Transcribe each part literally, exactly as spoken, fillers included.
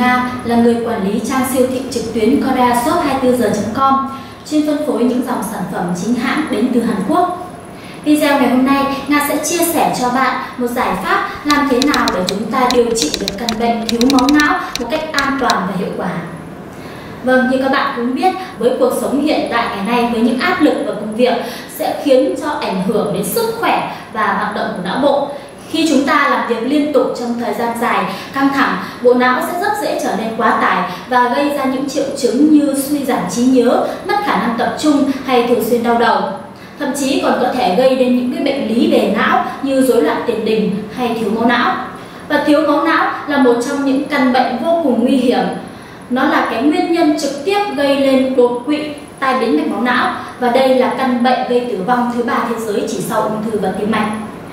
Nga là người quản lý trang siêu thị trực tuyến Koreashop hai mươi tư giờ chấm com, chuyên phân phối những dòng sản phẩm chính hãng đến từ Hàn Quốc. Video ngày hôm nay, Nga sẽ chia sẻ cho bạn một giải pháp làm thế nào để chúng ta điều trị được căn bệnh thiếu máu não một cách an toàn và hiệu quả. Vâng, như các bạn cũng biết, với cuộc sống hiện tại ngày nay, với những áp lực và công việc sẽ khiến cho ảnh hưởng đến sức khỏe và hoạt động của não bộ. Khi chúng ta làm việc liên tục trong thời gian dài, căng thẳng, bộ não sẽ rất dễ trở nên quá tải và gây ra những triệu chứng như suy giảm trí nhớ, mất khả năng tập trung hay thường xuyên đau đầu. Thậm chí còn có thể gây đến những cái bệnh lý về não như rối loạn tiền đình hay thiếu máu não. Và thiếu máu não là một trong những căn bệnh vô cùng nguy hiểm. Nó là cái nguyên nhân trực tiếp gây lên đột quỵ, tai biến mạch máu não, và đây là căn bệnh gây tử vong thứ ba thế giới chỉ sau ung thư và tim mạch.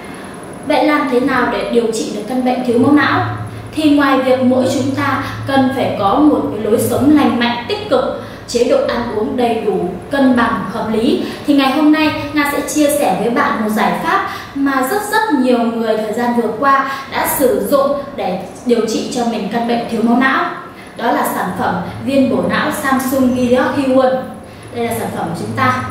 Vậy làm thế nào để điều trị được căn bệnh thiếu máu não? Thì ngoài việc mỗi chúng ta cần phải có một cái lối sống lành mạnh, tích cực, chế độ ăn uống đầy đủ, cân bằng, hợp lý, thì ngày hôm nay Nga sẽ chia sẻ với bạn một giải pháp mà rất rất nhiều người thời gian vừa qua đã sử dụng để điều trị cho mình căn bệnh thiếu máu não. Đó là sản phẩm viên bổ não Samsung Gilead Hyun. Đây là sản phẩm của chúng ta.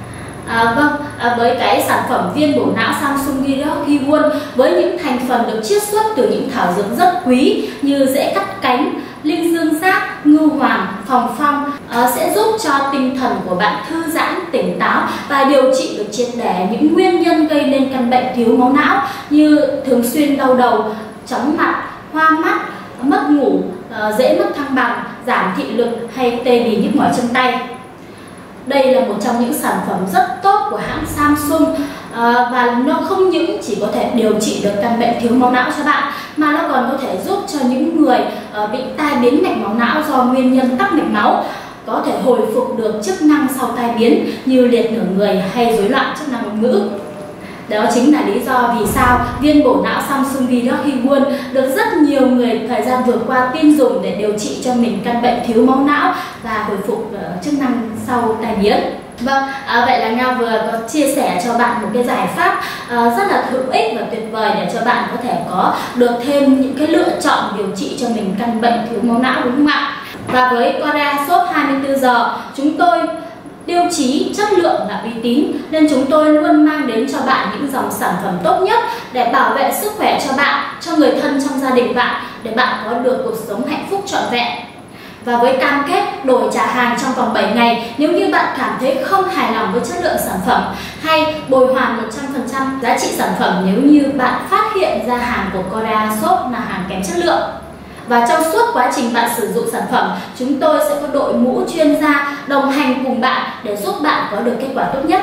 À, vâng, à, với cái sản phẩm viên bổ não Samsung Gilead Hyun với những thành phần được chiết xuất từ những thảo dược rất quý như rễ cắt cánh, linh dương giác, ngưu hoàng, phòng phong à, sẽ giúp cho tinh thần của bạn thư giãn, tỉnh táo và điều trị được triệt để những nguyên nhân gây nên căn bệnh thiếu máu não như thường xuyên đau đầu, chóng mặt, hoa mắt, mất ngủ, à, dễ mất thăng bằng, giảm thị lực hay tê bì nhức mỏi chân tay. Đây là một trong những sản phẩm rất tốt của hãng Samsung à, và nó không những chỉ có thể điều trị được căn bệnh thiếu máu não cho bạn, mà nó còn có thể giúp cho những người à, bị tai biến mạch máu não do nguyên nhân tắc mạch máu có thể hồi phục được chức năng sau tai biến như liệt nửa người hay rối loạn chức năng ngôn ngữ. Đó chính là lý do vì sao viên bổ não Samsung Gilead Hyun được rất nhiều người thời gian vừa qua tin dùng để điều trị cho mình căn bệnh thiếu máu não và hồi phục uh, chức năng sau tai biến. Vâng, à, vậy là Nga vừa có chia sẻ cho bạn một cái giải pháp uh, rất là hữu ích và tuyệt vời để cho bạn có thể có được thêm những cái lựa chọn điều trị cho mình căn bệnh thiếu máu não, đúng không ạ? Và với Koreashop hai mươi tư giờ, chúng tôi tiêu chí chất lượng là uy tín, nên chúng tôi luôn mang đến cho bạn những dòng sản phẩm tốt nhất để bảo vệ sức khỏe cho bạn, cho người thân trong gia đình bạn, để bạn có được cuộc sống hạnh phúc trọn vẹn. Và với cam kết đổi trả hàng trong vòng bảy ngày nếu như bạn cảm thấy không hài lòng với chất lượng sản phẩm, hay bồi hoàn một trăm phần trăm giá trị sản phẩm nếu như bạn phát hiện ra hàng của Koreashop là hàng kém chất lượng. Và trong suốt quá trình bạn sử dụng sản phẩm, chúng tôi sẽ có đội ngũ chuyên gia đồng hành cùng bạn để giúp bạn có được kết quả tốt nhất.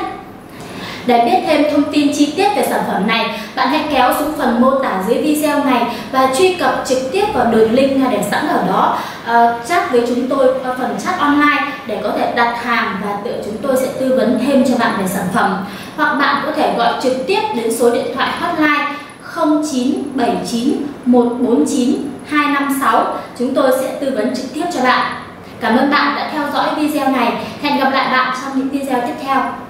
Để biết thêm thông tin chi tiết về sản phẩm này, bạn hãy kéo xuống phần mô tả dưới video này và truy cập trực tiếp vào đường link để sẵn ở đó, uh, chat với chúng tôi qua phần chat online để có thể đặt hàng, và tự chúng tôi sẽ tư vấn thêm cho bạn về sản phẩm. Hoặc bạn có thể gọi trực tiếp đến số điện thoại hotline không chín bảy chín một bốn chín hai năm sáu, chúng tôi sẽ tư vấn trực tiếp cho bạn. Cảm ơn bạn đã theo dõi video này. Hẹn gặp lại bạn trong những video tiếp theo.